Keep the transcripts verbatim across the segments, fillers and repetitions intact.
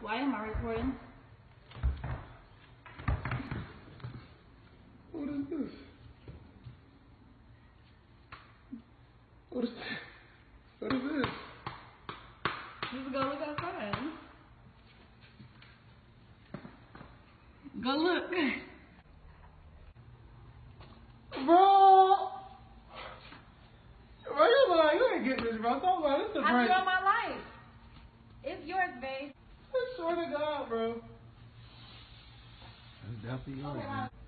Why am I recording? What is this? What is this? What is this? Just go look outside. Go look. Bro! Bro, you lying. You ain't getting this, bro. Stop lying. This is a I prank. threw my life. It's yours, babe. I swear to God, bro. That's definitely yours, Okay, man.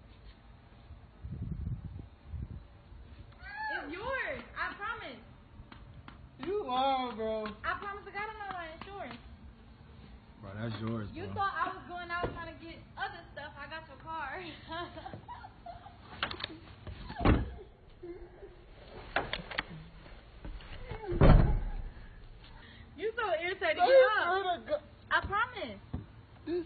It's yours. I promise. You lying, bro. I promise to God I'm not lying. It's yours. Bro, that's yours, bro. You thought I was going out trying to get other stuff. I got your car. You so irritated. Get I up. swear to God. I promise. This.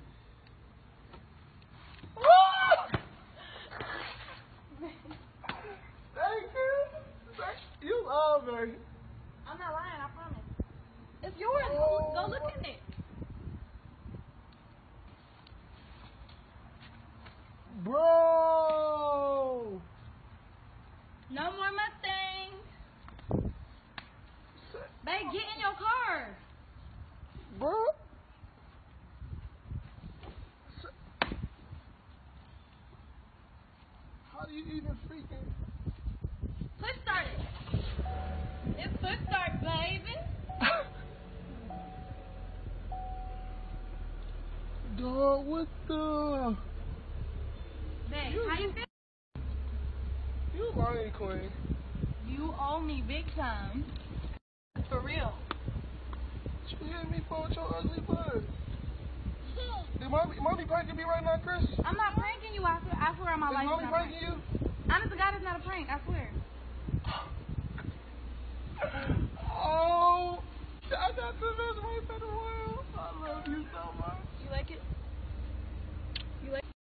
Thank you. Thank you. Oh, man. I'm not lying. I promise. It's yours. Go, Oh, go look in it. Bro. No more Mustangs. Babe, get in your car. Bro. How do you even freaking... Push start it. It's push start, baby. Dog, what the... Babe, You- how you feel? You lying, Queen. You owe me big time. For real. You hit me for with your ugly butt. Is mommy, mommy pranking me right now, Chris? Is I'm not pranking you. I swear, I swear on my life. mommy it's not a pranking prank. you? Honest to God, it's not a prank. I swear. Oh, I got the best wife in the world. I love you so much. You like it?